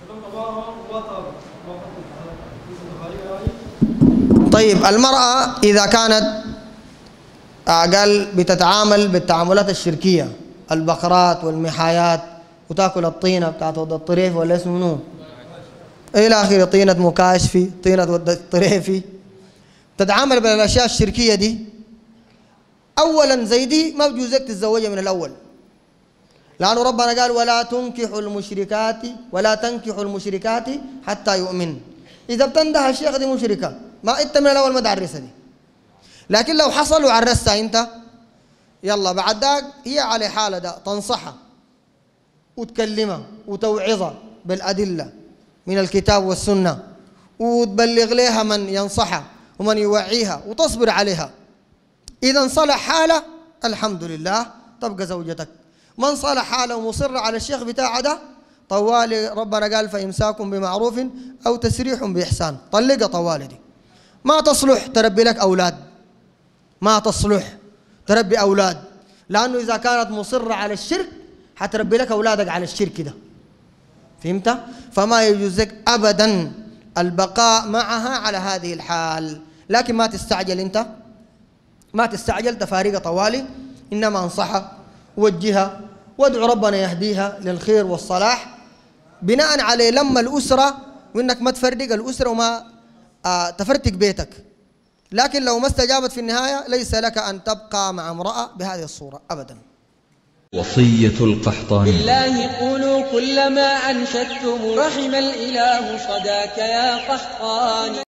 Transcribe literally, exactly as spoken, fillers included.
طيب المرأة إذا كانت قال بتتعامل بالتعاملات الشركية، البقرات والمحايات، وتاكل الطينة بتاعت ود الطريف ولا اسمه منو إلى آخره، طينة مكاشفي، طينة ود الطريفي، تتعامل بالأشياء الشركية دي، أولا زي دي ما بجوزك تتزوجها من الأول، لأنه ربنا قال ولا تنكحوا المشركات ولا تنكحوا المشركات حتى يؤمن. إذا بتنده الشيخ دي مشركة ما أنت من الأول ما تعرسها دي، لكن لو حصل وعرستها أنت يلا بعد ذاك هي على حالة ده تنصحها وتكلمها وتوعظها بالأدلة من الكتاب والسنة، وتبلغ لها من ينصحها ومن يوعيها وتصبر عليها. إذا صلح حالة الحمد لله تبقى زوجتك، من صلح حاله ومصر على الشيخ بتاعه ده طوالي ربنا قال فإمساكم بمعروف أو تسريح بإحسان، طلقها طوالي دي ما تصلح تربي لك أولاد، ما تصلح تربي أولاد، لأنه إذا كانت مصرة على الشرك حتربي لك أولادك على الشرك ده، فهمت؟ فما يجوز لك أبدا البقاء معها على هذه الحال، لكن ما تستعجل أنت، ما تستعجل تفاريق طوالي، إنما انصحها ووجهها وادعو ربنا يهديها للخير والصلاح بناء عليه لما الأسرة، وإنك ما تفرق الأسرة وما آه تفرتك بيتك. لكن لو ما استجابت في النهاية ليس لك أن تبقى مع امرأة بهذه الصورة أبدا. وصية القحطاني: بالله قولوا كل ما أنشدتم رحم الإله صداك يا قحطاني.